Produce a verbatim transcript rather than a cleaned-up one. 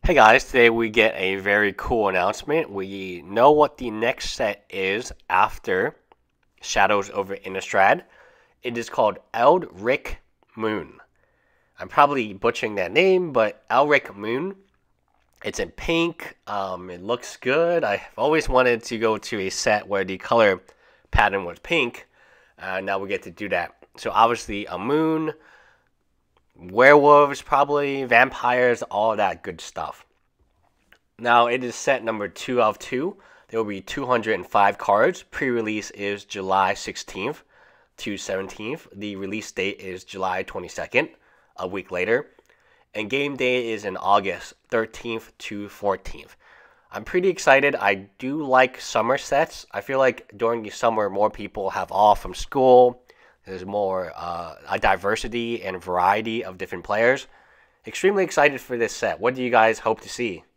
Hey guys, today we get a very cool announcement. We know what the next set is after Shadows over Innistrad. It is called Eldritch Moon. I'm probably butchering that name, but Eldritch Moon. It's in pink. Um, it looks good. I've always wanted to go to a set where the color pattern was pink. Uh, now we get to do that. So obviously a moon, werewolves, probably vampires, all that good stuff. Now it is set number two of two. There will be two hundred five cards. Pre-release is July sixteenth to seventeenth. The release date is July twenty-second, a week later. And game day is in August thirteenth to fourteenth. I'm pretty excited. I do like summer sets. I feel like during the summer more people have off from school. There's more uh, a diversity and variety of different players. Extremely excited for this set. What do you guys hope to see?